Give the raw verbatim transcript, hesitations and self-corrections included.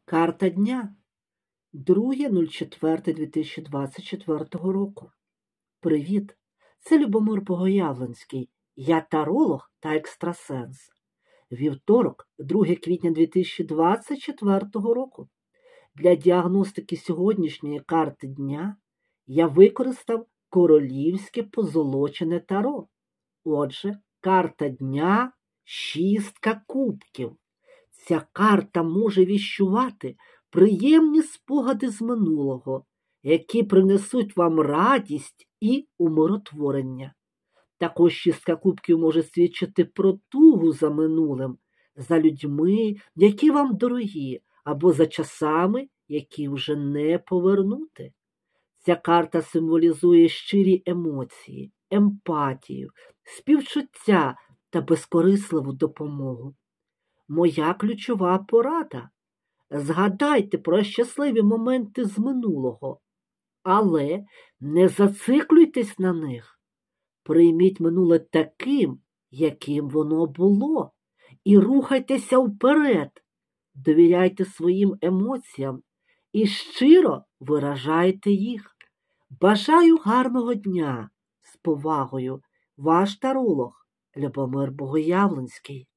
Карта дня. друге четверте дві тисячі двадцять четвертого року. Привіт! Це Любомир Богоявленський. Я таролог та екстрасенс. Вівторок, друге квітня дві тисячі двадцять четвертого року. Для діагностики сьогоднішньої карти дня я використав королівське позолочене таро. Отже, карта дня – шістка кубків. Ця карта може віщувати приємні спогади з минулого, які принесуть вам радість і умиротворення. Також шістка кубків може свідчити про тугу за минулим, за людьми, які вам дорогі, або за часами, які вже не повернути. Ця карта символізує щирі емоції, емпатію, співчуття та безкорисливу допомогу. Моя ключова порада – згадайте про щасливі моменти з минулого, але не зациклюйтесь на них. Прийміть минуле таким, яким воно було, і рухайтеся вперед. Довіряйте своїм емоціям і щиро виражайте їх. Бажаю гарного дня! З повагою, ваш таролог Любомир Богоявленський.